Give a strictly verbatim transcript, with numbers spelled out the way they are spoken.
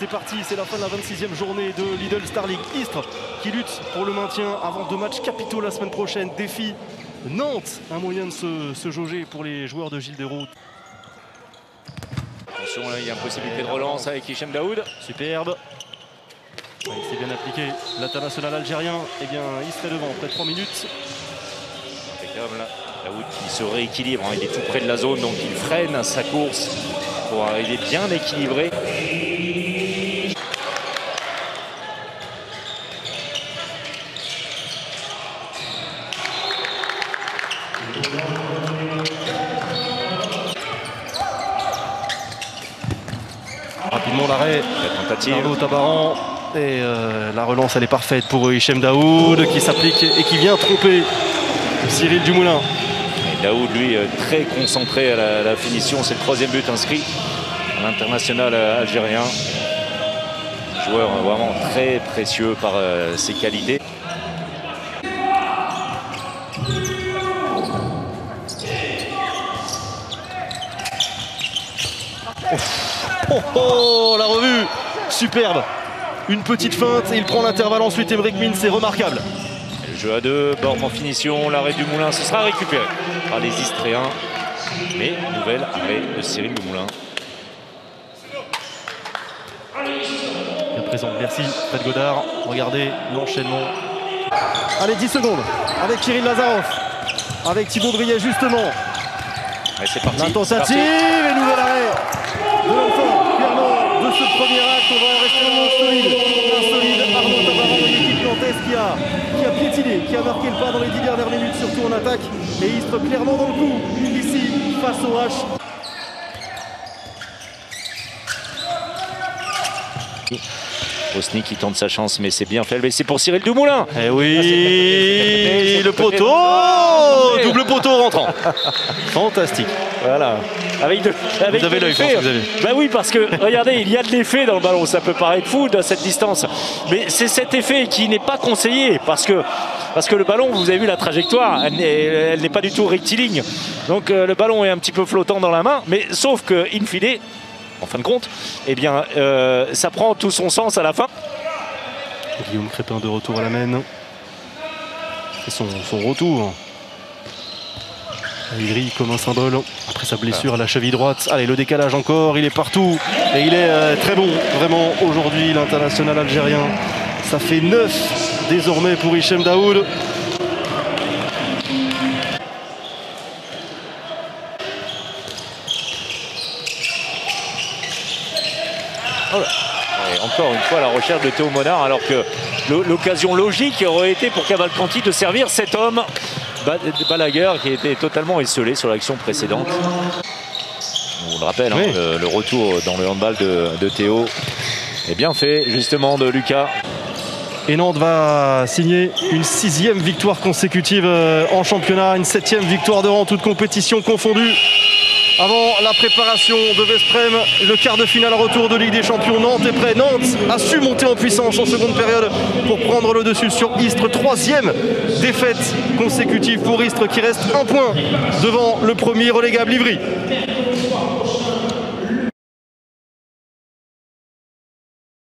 C'est parti, c'est la fin de la vingt-sixième journée de Lidl Star League. Istres qui lutte pour le maintien avant deux matchs capitaux la semaine prochaine. Défi Nantes, un moyen de se, se jauger pour les joueurs de Gilles Desraux. Attention, là, il y a une possibilité de relance avec Hichem Daoud. Superbe. Ouais, c'est bien appliqué. L'international algérien, eh bien, Istres est devant, après trois minutes. Impeccable. Daoud qui se rééquilibre, hein. Il est tout près de la zone, donc il freine sa course pour arriver bien équilibré. Rapidement l'arrêt, La tentative. Arnaud Tabaran. Et euh, la relance elle est parfaite pour Hichem Daoud qui s'applique et qui vient tromper Cyril Dumoulin. Et Daoud lui très concentré à la, à la finition, c'est le troisième but inscrit à l'international algérien. Joueur vraiment très précieux par euh, ses qualités. Oh, oh, la revue, superbe. Une petite feinte et il prend l'intervalle ensuite. Emeric Min, c'est remarquable. Et le jeu à deux, Borne en finition, l'arrêt du Moulin, ce sera récupéré par les Istréens. Mais nouvel arrêt de Cyril Dumoulin. Bien présent, merci Fred Godard. Regardez l'enchaînement. Allez, dix secondes avec Kirill Lazarov, avec Thibaut Briet justement. Allez, c'est parti. La tentative et nouvel arrêt de l'enfant. Clairement, de ce premier acte, on va en rester un solide. Un solide Arnaud Tabaran de l'équipe nantaise qui a, qui a piétiné, qui a marqué le pas dans les dix dernières minutes, surtout en attaque. Et Istres clairement dans le coup, ici, face au H. Osni qui tente sa chance, mais c'est bien fait. Mais c'est pour Cyril Dumoulin. Eh oui, le poteau, double poteau rentrant. Fantastique. Voilà. Avec de, avec vous avez l'œil, vous avez. Bah oui, parce que regardez, il y a de l'effet dans le ballon. Ça peut paraître fou à cette distance, mais c'est cet effet qui n'est pas conseillé parce que parce que le ballon, vous avez vu la trajectoire, elle n'est pas du tout rectiligne. Donc euh, le ballon est un petit peu flottant dans la main, mais sauf que in fine, en fin de compte, eh bien, euh, ça prend tout son sens à la fin. Guillaume Crépin de retour à la main. C'est son, son retour. Il brille comme un symbole après sa blessure à la cheville droite. Allez, le décalage encore, il est partout. Et il est euh, très bon, vraiment, aujourd'hui, l'international algérien. Ça fait neuf désormais pour Hichem Daoud. Oh là. Et encore une fois la recherche de Théo Monard, alors que l'occasion logique aurait été pour Cavalcanti de servir cet homme Balaguer qui était totalement esselé sur l'action précédente. On le rappelle, oui. hein, le, le retour dans le handball de, de Théo est bien fait justement de Lucas. Et Nantes va signer une sixième victoire consécutive en championnat, une septième victoire de rang, toute compétition confondue. Avant la préparation de Vesprem, le quart de finale retour de Ligue des Champions, Nantes est prêt. Nantes a su monter en puissance en seconde période pour prendre le dessus sur Istres. Troisième défaite consécutive pour Istres qui reste un point devant le premier relégable Ivry.